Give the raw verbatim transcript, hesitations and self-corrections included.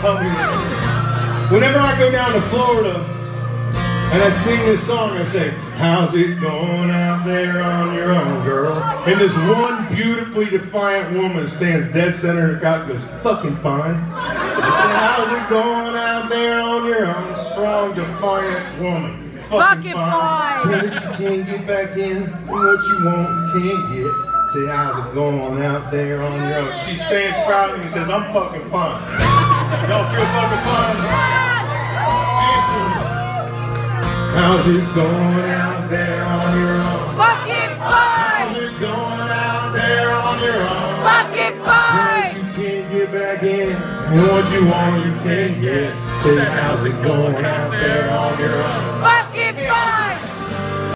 help me. Whenever I go down to Florida and I sing this song, I say, how's it going out there on your own, girl? And this one beautifully defiant woman stands dead center in the crowd and goes, fucking fine. I say, how's it going out there on your own? Strong, defiant woman. Fucking, fucking fine. fine. But you can't get back in. What you want, you can't get. Say, how's it going out there on your own? She stands proud and says, I'm fucking fine. Y'all feel fucking fine? Answer. How's it going out there on your own? Fucking fine! How's it going out there on your own? Fucking fine! But you can't get back in. And what you want, you can't get. Say, how's it going out there on your own?